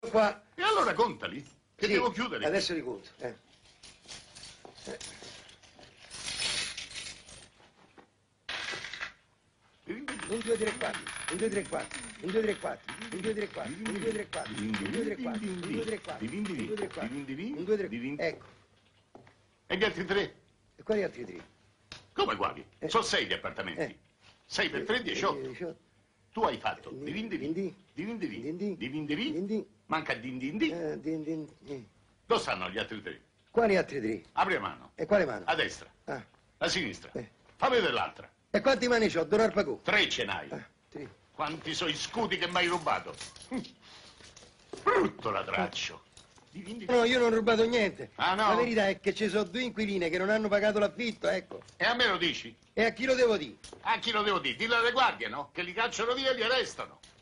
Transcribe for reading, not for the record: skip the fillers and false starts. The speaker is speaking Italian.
qua. E allora contali, che Sì, devo chiudere. adesso li conto. 1, 2, 3, 4, 1, 2, 3, 4, 1, 2, 3, 4, 1, 2, 3, 4, 1, 2, 3, 4, 1, 2, 3, 4, 1, 2, 3, 4, 1, 2, 3, 4, 1, 2, 3, ecco. E gli altri 3? E quali altri 3? Come quali? Sono 6 gli appartamenti. 6 per 3, 18. Tu hai fatto manca Dove stanno gli altri 3? Quali altri 3? Apri la mano. E quale mano? A destra. Ah. A sinistra. Fammi vedere l'altra. E quanti mani c'ho? Donar pagò? 3 ce n'hai. 3. Quanti sono i scudi che mi hai rubato? Brutto latraccio. No, io non ho rubato niente. Ah, no? La verità è che ci sono 2 inquiline che non hanno pagato l'affitto, ecco. E a me lo dici? E a chi lo devo dire? A chi lo devo dire? Dillo alle guardie, no? Che li cacciano via e li arrestano.